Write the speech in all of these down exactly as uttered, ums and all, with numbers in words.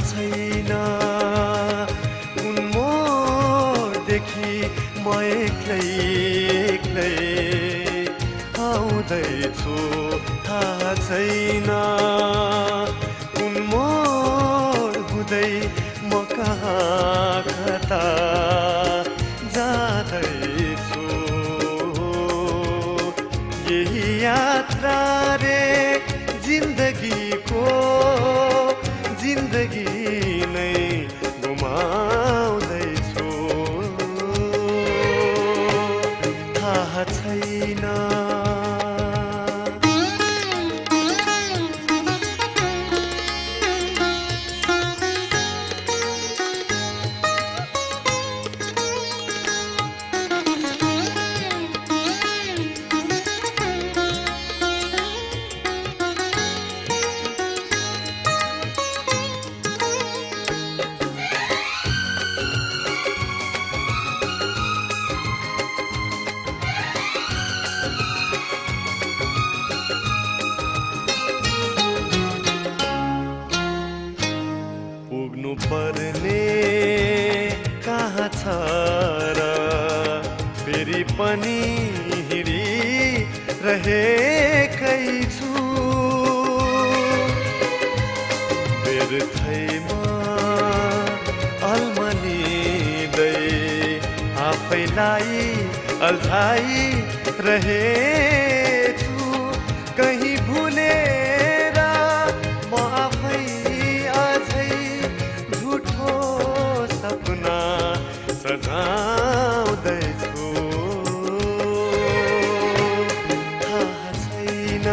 छैन कुन मोडदेखि म एक्लै एक्लै आउँदैछु थाहा छैन कुन मोड हुँदै म कहाँ कता जाँदैछु यही यात्रा रे जिन्दगीको जिन्दगी नै गुमाउँदैछु थाहा छैन पर्ने कहाँ छ र फेरि पनि हिँडिरहेकै छु व्यर्थैमा अल्मलिँदै आफैलाई अल्झाइरहेछु कहीँ भुलेर म आफै सपना सजाउँदैछु थाहा छैन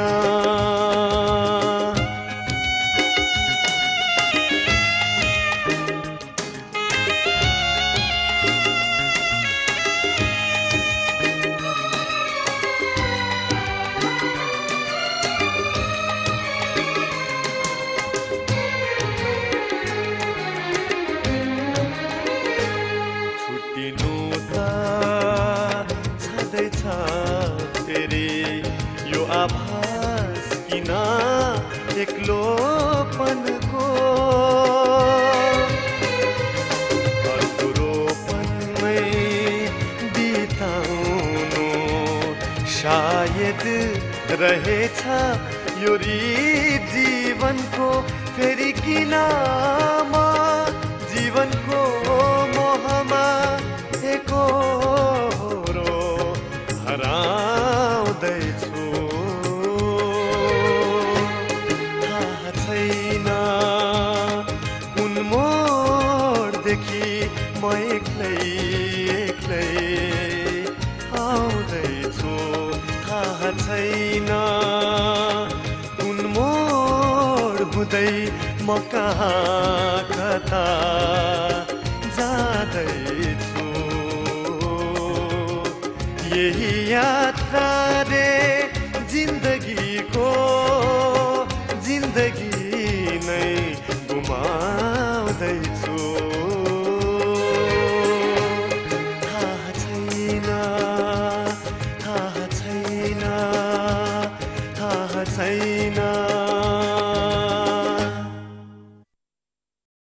फेरि यो आभास किन एक्लोपनको अधुरोपनमै बिताउनु सायद रहेछ यो जीवनको फेरि किन म जीवनको मोहमा एको हराउँदैछु थाहा छैन कुन मोडदेखि म एक्लै एक्लै आउँदैछु थाहा छैन कुन मोड हुँदै म कहाँ कता जाँदैछु यही यात्रा रे जिन्दगीको जिन्दगी नै गुमाउँदैछु थाहा छैन थाहा छैन थाहा छैन